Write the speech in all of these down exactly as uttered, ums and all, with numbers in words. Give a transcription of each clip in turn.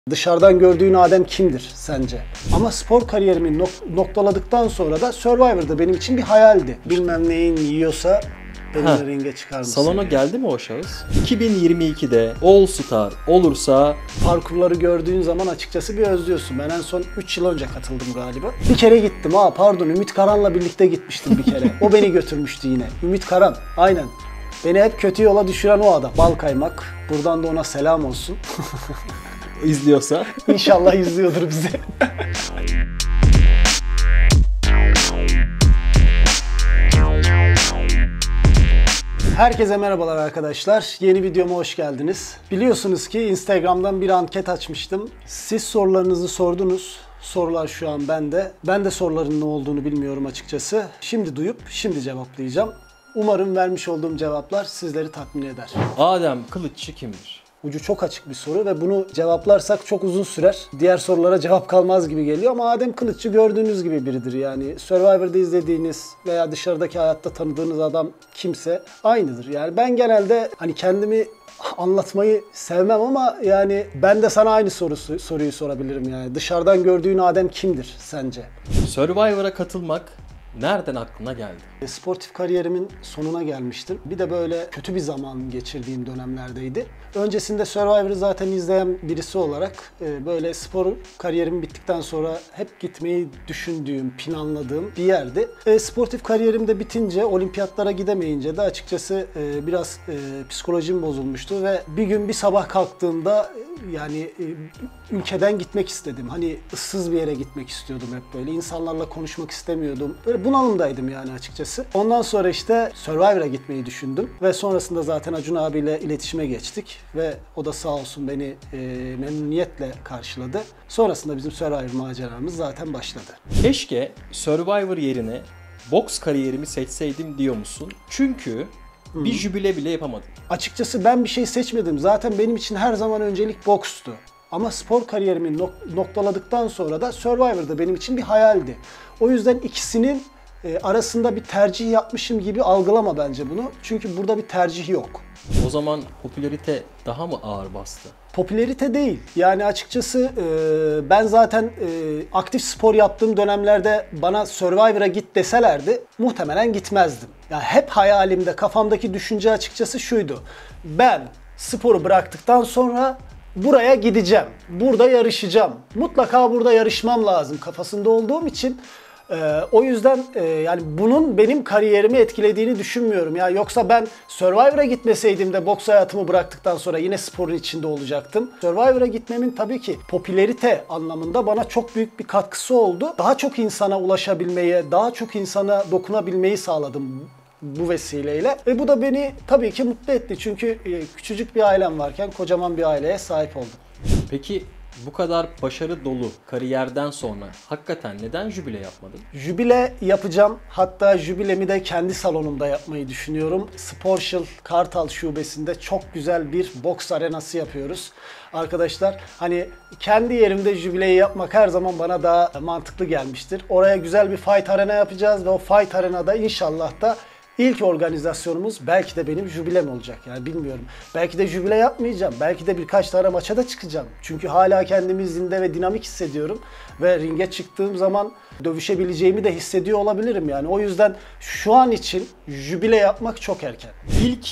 Dışarıdan gördüğün Adem kimdir sence? Ama spor kariyerimi nok- noktaladıktan sonra da Survivor'da benim için bir hayaldi. Bilmem neyin yiyorsa benimle ringe çıkar mısın? Salona geldi mi o şahıs? iki bin yirmi ikide All Star olursa... Parkurları gördüğün zaman açıkçası bir özlüyorsun. Ben en son üç yıl önce katıldım galiba. Bir kere gittim ha pardon Ümit Karan'la birlikte gitmiştim bir kere. O beni götürmüştü yine. Ümit Karan aynen. Beni hep kötü yola düşüren o adam. Bal kaymak. Buradan da ona selam olsun. izliyorsa. İnşallah izliyordur bizi. Herkese merhabalar arkadaşlar. Yeni videoma hoş geldiniz. Biliyorsunuz ki Instagram'dan bir anket açmıştım. Siz sorularınızı sordunuz. Sorular şu an bende. Ben de soruların ne olduğunu bilmiyorum açıkçası. Şimdi duyup şimdi cevaplayacağım. Umarım vermiş olduğum cevaplar sizleri tatmin eder. Adem Kılıççı kimdir? Ucu çok açık bir soru ve bunu cevaplarsak çok uzun sürer. Diğer sorulara cevap kalmaz gibi geliyor ama Adem Kılıççı gördüğünüz gibi biridir yani. Survivor'da izlediğiniz veya dışarıdaki hayatta tanıdığınız adam kimse aynıdır. Yani ben genelde hani kendimi anlatmayı sevmem ama yani ben de sana aynı sorusu, soruyu sorabilirim yani. Dışarıdan gördüğün Adem kimdir sence? Survivor'a katılmak nereden aklına geldi? Sportif kariyerimin sonuna gelmiştim. Bir de böyle kötü bir zaman geçirdiğim dönemlerdeydi. Öncesinde Survivor'ı zaten izleyen birisi olarak böyle spor kariyerim bittikten sonra hep gitmeyi düşündüğüm, planladığım bir yerdi. E, sportif kariyerim de bitince, olimpiyatlara gidemeyince de açıkçası e, biraz e, psikolojim bozulmuştu ve bir gün bir sabah kalktığımda yani e, ülkeden gitmek istedim. Hani ıssız bir yere gitmek istiyordum hep böyle. İnsanlarla konuşmak istemiyordum. Böyle bunalımdaydım yani açıkçası. Ondan sonra işte Survivor'a gitmeyi düşündüm ve sonrasında zaten Acun abiyle iletişime geçtik ve o da sağ olsun beni e, memnuniyetle karşıladı. Sonrasında bizim Survivor maceramız zaten başladı. Keşke Survivor yerine boks kariyerimi seçseydim diyor musun? Çünkü Hı-hı. bir jübile bile yapamadım. Açıkçası ben bir şey seçmedim. Zaten benim için her zaman öncelik bokstu. Ama spor kariyerimi nok- noktaladıktan sonra da Survivor'da benim için bir hayaldi. O yüzden ikisinin e, arasında bir tercih yapmışım gibi algılama bence bunu. Çünkü burada bir tercih yok. O zaman popülarite daha mı ağır bastı? Popülarite değil. Yani açıkçası e, ben zaten e, aktif spor yaptığım dönemlerde bana Survivor'a git deselerdi muhtemelen gitmezdim. Yani hep hayalimde, kafamdaki düşünce açıkçası şuydu. Ben sporu bıraktıktan sonra buraya gideceğim. Burada yarışacağım. Mutlaka burada yarışmam lazım kafasında olduğum için Ee, o yüzden e, yani bunun benim kariyerimi etkilediğini düşünmüyorum. Ya yoksa ben Survivor'a gitmeseydim de boks hayatımı bıraktıktan sonra yine sporun içinde olacaktım. Survivor'a gitmemin tabii ki popülerite anlamında bana çok büyük bir katkısı oldu. Daha çok insana ulaşabilmeyi, daha çok insana dokunabilmeyi sağladım bu vesileyle. Ve bu da beni tabii ki mutlu etti. Çünkü e, küçücük bir ailem varken kocaman bir aileye sahip oldum. Peki bu kadar başarı dolu kariyerden sonra hakikaten neden jübile yapmadın? Jübile yapacağım. Hatta jübilemi de kendi salonumda yapmayı düşünüyorum. Sportial Kartal Şubesi'nde çok güzel bir boks arenası yapıyoruz. Arkadaşlar hani kendi yerimde jübileyi yapmak her zaman bana daha mantıklı gelmiştir. Oraya güzel bir fight arena yapacağız ve o fight arenada inşallah da İlk organizasyonumuz belki de benim jübilem olacak yani bilmiyorum. Belki de jübile yapmayacağım. Belki de birkaç tane maça da çıkacağım. Çünkü hala kendimi zinde ve dinamik hissediyorum. Ve ringe çıktığım zaman dövüşebileceğimi de hissediyor olabilirim yani. O yüzden şu an için jübile yapmak çok erken. İlk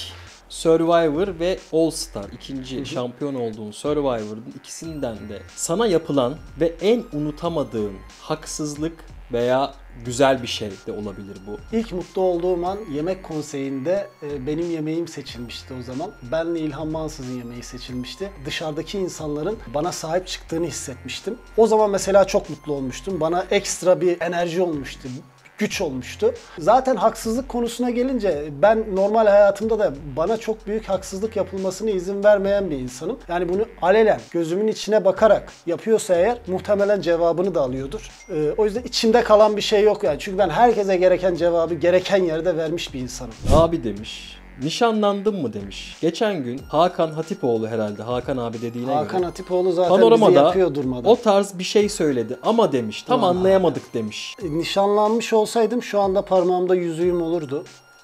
Survivor ve All Star, ikinci Hı-hı. şampiyon olduğun Survivor'ın ikisinden de sana yapılan ve en unutamadığın haksızlık veya güzel bir şey de olabilir bu. İlk mutlu olduğum an yemek konseyinde e, benim yemeğim seçilmişti o zaman. Benle İlhan Mansız'ın yemeği seçilmişti. Dışarıdaki insanların bana sahip çıktığını hissetmiştim. O zaman mesela çok mutlu olmuştum. Bana ekstra bir enerji olmuştu. Güç olmuştu. Zaten haksızlık konusuna gelince ben normal hayatımda da bana çok büyük haksızlık yapılmasına izin vermeyen bir insanım. Yani bunu alelen gözümün içine bakarak yapıyorsa eğer muhtemelen cevabını da alıyordur. Ee, o yüzden içimde kalan bir şey yok yani. Çünkü ben herkese gereken cevabı gereken yerde vermiş bir insanım. Abi demiş. Nişanlandın mı demiş. Geçen gün Hakan Hatipoğlu herhalde Hakan abi dediğine Hakan göre. Hatipoğlu zaten Panoramada bizi yapıyor durmadan. O tarz bir şey söyledi ama demiş tam Aa. anlayamadık demiş. Nişanlanmış olsaydım şu anda parmağımda yüzüğüm olurdu.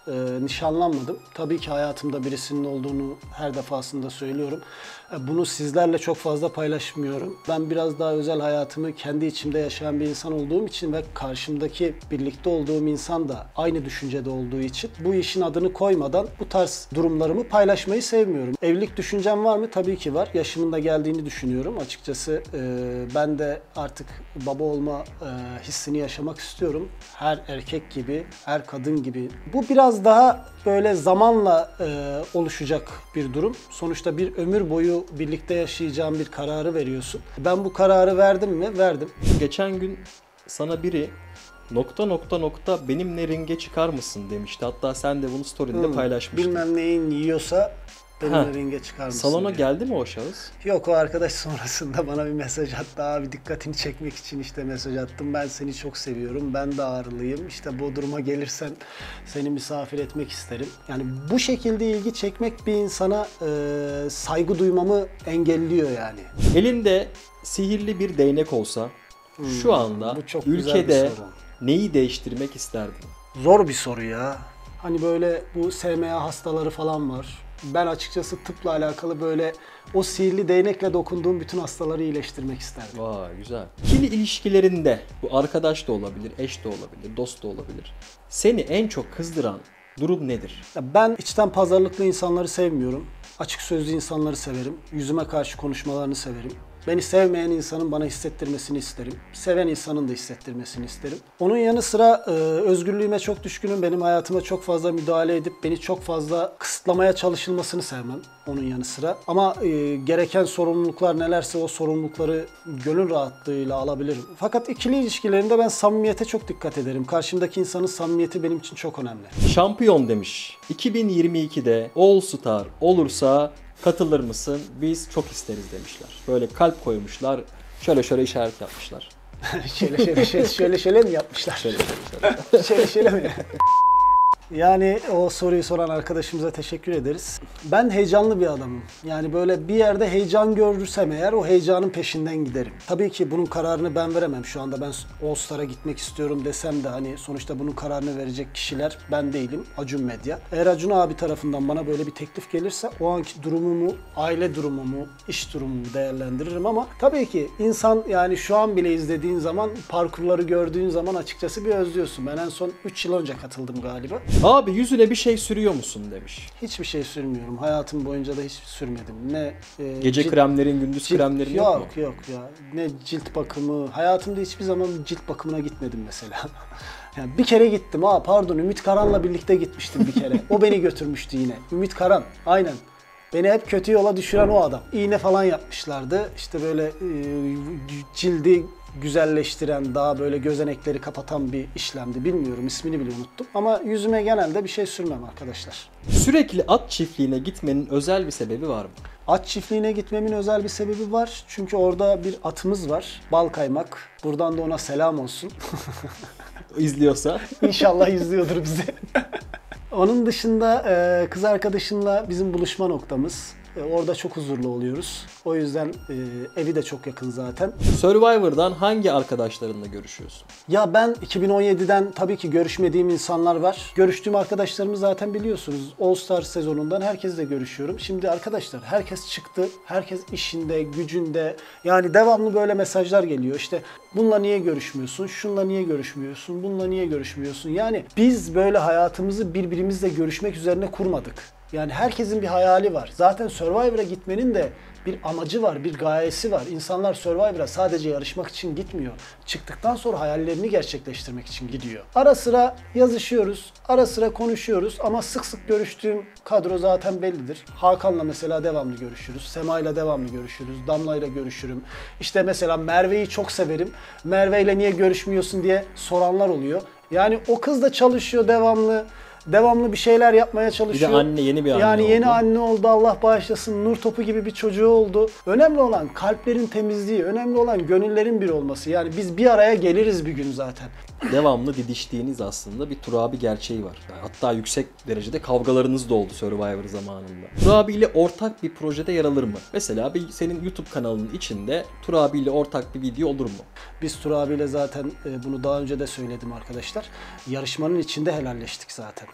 e, nişanlanmadım. Tabii ki hayatımda birisinin olduğunu her defasında söylüyorum. E, bunu sizlerle çok fazla paylaşmıyorum. Ben biraz daha özel hayatımı kendi içimde yaşayan bir insan olduğum için ve karşımdaki birlikte olduğum insan da aynı düşüncede olduğu için bu işin adını koymadan bu tarz durumlarımı paylaşmayı sevmiyorum. Evlilik düşüncem var mı? Tabii ki var. Yaşımın da geldiğini düşünüyorum. Açıkçası e, ben de artık baba olma e, hissini yaşamak istiyorum. Her erkek gibi, her kadın gibi. Bu biraz daha böyle zamanla e, oluşacak bir durum. Sonuçta bir ömür boyu birlikte yaşayacağım bir kararı veriyorsun. Ben bu kararı verdim mi? Verdim. Geçen gün sana biri nokta nokta nokta benimle ringe çıkar mısın demişti. Hatta sen de bunu story'inde Hmm, paylaşmıştın. Bilmem neyin yiyorsa benimle ringe çıkar mısın Salona diye. geldi mi o şahıs? Yok, o arkadaş sonrasında bana bir mesaj attı. Abi dikkatini çekmek için işte mesaj attım. Ben seni çok seviyorum. Ben de Ağrılıyım. İşte Bodrum'a gelirsen seni misafir etmek isterim. Yani bu şekilde ilgi çekmek bir insana e, saygı duymamı engelliyor yani. Elinde sihirli bir değnek olsa şu anda bu çok güzel bir ülkede soru. neyi değiştirmek isterdin? Zor bir soru ya. Hani böyle bu S M A hastaları falan var. Ben açıkçası tıpla alakalı böyle o sihirli değnekle dokunduğum bütün hastaları iyileştirmek isterdim. Vay güzel. İkili ilişkilerinde bu arkadaş da olabilir, eş de olabilir, dost da olabilir. Seni en çok kızdıran durum nedir? Ya ben içten pazarlıklı insanları sevmiyorum. Açık sözlü insanları severim. Yüzüme karşı konuşmalarını severim. Beni sevmeyen insanın bana hissettirmesini isterim. Seven insanın da hissettirmesini isterim. Onun yanı sıra e, özgürlüğüme çok düşkünüm. Benim hayatıma çok fazla müdahale edip beni çok fazla kısıtlamaya çalışılmasını sevmem. Onun yanı sıra. Ama e, gereken sorumluluklar nelerse o sorumlulukları gönül rahatlığıyla alabilirim. Fakat ikili ilişkilerimde ben samimiyete çok dikkat ederim. Karşımdaki insanın samimiyeti benim için çok önemli. Şampiyon demiş. iki bin yirmi ikide All Star olursa katılır mısın? Biz çok isteriz demişler. Böyle kalp koymuşlar. Şöyle şöyle işaret yapmışlar. şöyle şöyle şöyle şöyle şöyle mi yapmışlar? Şöyle şöyle şöyle. şöyle şöyle mi? Yani o soruyu soran arkadaşımıza teşekkür ederiz. Ben heyecanlı bir adamım. Yani böyle bir yerde heyecan görürsem eğer o heyecanın peşinden giderim. Tabii ki bunun kararını ben veremem şu anda. Ben All Star'a gitmek istiyorum desem de hani sonuçta bunun kararını verecek kişiler ben değilim. Acun Medya. Eğer Acun abi tarafından bana böyle bir teklif gelirse o anki durumumu, aile durumumu, iş durumumu değerlendiririm ama tabii ki insan yani şu an bile izlediğin zaman parkurları gördüğün zaman açıkçası bir özlüyorsun. Ben en son üç yıl önce katıldım galiba. Abi yüzüne bir şey sürüyor musun demiş. Hiçbir şey sürmüyorum. Hayatım boyunca da hiç sürmedim. Ne e, Gece cilt- kremlerin, gündüz cilt- kremlerin yok, yok mu? Yok ya. Ne cilt bakımı. Hayatımda hiçbir zaman cilt bakımına gitmedim mesela. Yani bir kere gittim. Ha pardon, Ümit Karan'la birlikte gitmiştim bir kere. O beni götürmüştü yine. Ümit Karan. Aynen. Beni hep kötü yola düşüren o adam. İğne falan yapmışlardı. İşte böyle e, cildi güzelleştiren, daha böyle gözenekleri kapatan bir işlemdi. Bilmiyorum, ismini bile unuttum. Ama yüzüme genelde bir şey sürmem arkadaşlar. Sürekli at çiftliğine gitmenin özel bir sebebi var mı? At çiftliğine gitmemin özel bir sebebi var. Çünkü orada bir atımız var. Bal Kaymak. Buradan da ona selam olsun. İzliyorsa. İnşallah izliyordur bizi. Onun dışında kız arkadaşımla bizim buluşma noktamız. Orada çok huzurlu oluyoruz. O yüzden e, evi de çok yakın zaten. Survivor'dan hangi arkadaşlarınla görüşüyorsun? Ya ben iki bin on yediden tabii ki görüşmediğim insanlar var. Görüştüğüm arkadaşlarımı zaten biliyorsunuz. All Star sezonundan herkesle görüşüyorum. Şimdi arkadaşlar herkes çıktı. Herkes işinde, gücünde. Yani devamlı böyle mesajlar geliyor. İşte bununla niye görüşmüyorsun? Şunla niye görüşmüyorsun? Bununla niye görüşmüyorsun? Yani biz böyle hayatımızı birbirimizle görüşmek üzerine kurmadık. Yani herkesin bir hayali var. Zaten Survivor'a gitmenin de bir amacı var, bir gayesi var. İnsanlar Survivor'a sadece yarışmak için gitmiyor. Çıktıktan sonra hayallerini gerçekleştirmek için gidiyor. Ara sıra yazışıyoruz, ara sıra konuşuyoruz ama sık sık görüştüğüm kadro zaten bellidir. Hakan'la mesela devamlı görüşürüz, Sema'yla devamlı görüşürüz, Damla'yla görüşürüm. İşte mesela Merve'yi çok severim. Merve'yle niye görüşmüyorsun diye soranlar oluyor. Yani o kız da çalışıyor devamlı. Devamlı bir şeyler yapmaya çalışıyor. Bir de anne, yeni bir anne Yani oldu. yeni anne oldu, Allah bağışlasın. Nur topu gibi bir çocuğu oldu. Önemli olan kalplerin temizliği, önemli olan gönüllerin bir olması. Yani biz bir araya geliriz bir gün zaten. Devamlı didiştiğiniz aslında bir Turabi gerçeği var. Yani hatta yüksek derecede kavgalarınız da oldu Survivor zamanında. Turabi ile ortak bir projede yer alır mı? Mesela bir senin YouTube kanalının içinde Turabi ile ortak bir video olur mu? Biz Tur abiyle zaten bunu daha önce de söyledim arkadaşlar. Yarışmanın içinde helalleştik zaten.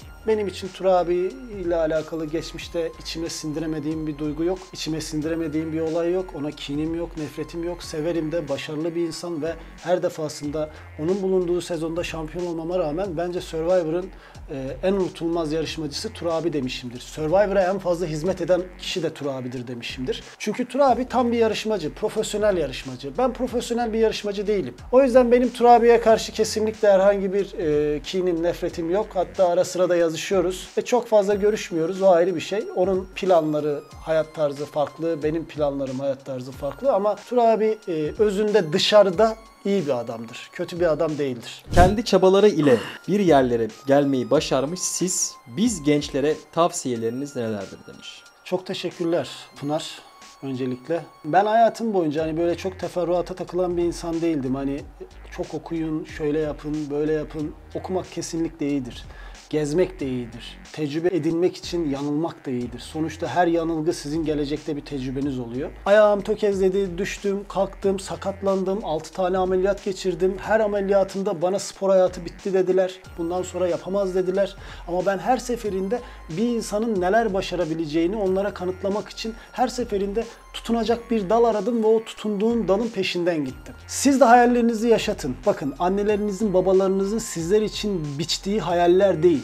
Benim için Turabi ile alakalı geçmişte içime sindiremediğim bir duygu yok. İçime sindiremediğim bir olay yok. Ona kinim yok, nefretim yok. Severim de, başarılı bir insan ve her defasında onun bulunduğu sezonda şampiyon olmama rağmen bence Survivor'ın e, en unutulmaz yarışmacısı Turabi demişimdir. Survivor'a en fazla hizmet eden kişi de Turabi'dir demişimdir. Çünkü Turabi tam bir yarışmacı, profesyonel yarışmacı. Ben profesyonel bir yarışmacı değilim. O yüzden benim Turabi'ye karşı kesinlikle herhangi bir e, kinim, nefretim yok. Hatta ara sıra da yazışıyoruz. E çok fazla görüşmüyoruz, o ayrı bir şey. Onun planları, hayat tarzı farklı, benim planlarım, hayat tarzı farklı ama Turabi e, özünde dışarıda iyi bir adamdır. Kötü bir adam değildir. Kendi çabaları ile bir yerlere gelmeyi başarmış siz, biz gençlere tavsiyeleriniz nelerdir demiş. Çok teşekkürler Pınar. Öncelikle. Ben hayatım boyunca hani böyle çok teferruata takılan bir insan değildim. Hani çok okuyun, şöyle yapın, böyle yapın. Okumak kesinlikle iyidir. Gezmek de iyidir. Tecrübe edinmek için yanılmak da iyidir. Sonuçta her yanılgı sizin gelecekte bir tecrübeniz oluyor. Ayağım tökezledi, düştüm, kalktım, sakatlandım, altı tane ameliyat geçirdim. Her ameliyatımda bana spor hayatı bitti dediler. Bundan sonra yapamaz dediler. Ama ben her seferinde bir insanın neler başarabileceğini onlara kanıtlamak için her seferinde tutunacak bir dal aradım ve o tutunduğum dalın peşinden gittim. Siz de hayallerinizi yaşatın. Bakın, annelerinizin, babalarınızın sizler için biçtiği hayaller değil.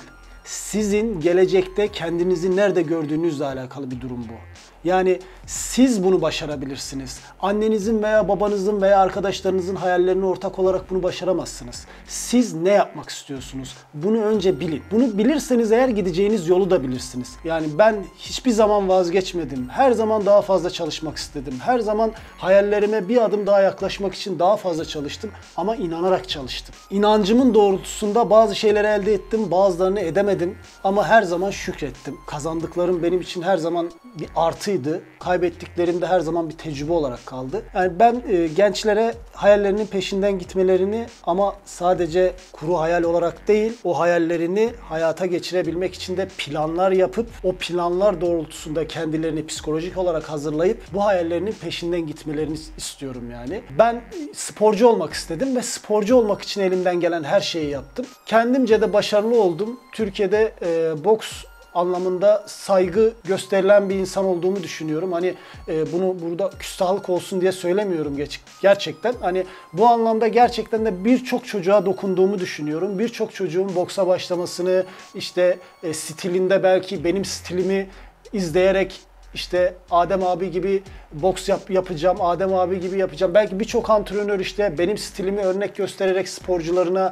Sizin gelecekte kendinizi nerede gördüğünüzle alakalı bir durum bu. Yani siz bunu başarabilirsiniz. Annenizin veya babanızın veya arkadaşlarınızın hayallerine ortak olarak bunu başaramazsınız. Siz ne yapmak istiyorsunuz? Bunu önce bilin. Bunu bilirseniz eğer gideceğiniz yolu da bilirsiniz. Yani ben hiçbir zaman vazgeçmedim. Her zaman daha fazla çalışmak istedim. Her zaman hayallerime bir adım daha yaklaşmak için daha fazla çalıştım. Ama inanarak çalıştım. İnancımın doğrultusunda bazı şeyleri elde ettim, bazılarını edemedim. Ama her zaman şükrettim. Kazandıklarım benim için her zaman bir artıydı. Kaybettiklerim de her zaman bir tecrübe olarak kaldı. Yani ben e, gençlere hayallerinin peşinden gitmelerini ama sadece kuru hayal olarak değil, o hayallerini hayata geçirebilmek için de planlar yapıp o planlar doğrultusunda kendilerini psikolojik olarak hazırlayıp bu hayallerinin peşinden gitmelerini istiyorum yani. Ben sporcu olmak istedim ve sporcu olmak için elimden gelen her şeyi yaptım. Kendimce de başarılı oldum. Türkiye'de e, boks anlamında saygı gösterilen bir insan olduğumu düşünüyorum. Hani e, bunu burada küstahlık olsun diye söylemiyorum geç, gerçekten. Hani bu anlamda gerçekten de birçok çocuğa dokunduğumu düşünüyorum. Birçok çocuğun boksa başlamasını, işte e, stilinde belki benim stilimi izleyerek işte Adem abi gibi boks yap, yapacağım, Adem abi gibi yapacağım. Belki birçok antrenör işte benim stilimi örnek göstererek sporcularına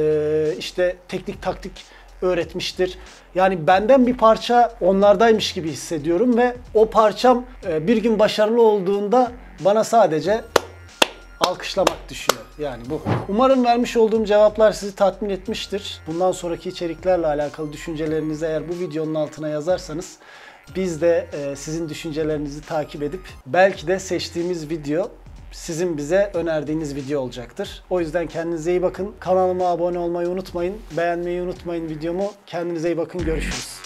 e, işte teknik taktik öğretmiştir. Yani benden bir parça onlardaymış gibi hissediyorum ve o parçam bir gün başarılı olduğunda bana sadece alkışlamak düşüyor. Yani bu. Umarım vermiş olduğum cevaplar sizi tatmin etmiştir. Bundan sonraki içeriklerle alakalı düşüncelerinizi eğer bu videonun altına yazarsanız biz de sizin düşüncelerinizi takip edip belki de seçtiğimiz video sizin bize önerdiğiniz video olacaktır. O yüzden kendinize iyi bakın. Kanalıma abone olmayı unutmayın. Beğenmeyi unutmayın videomu. Kendinize iyi bakın. Görüşürüz.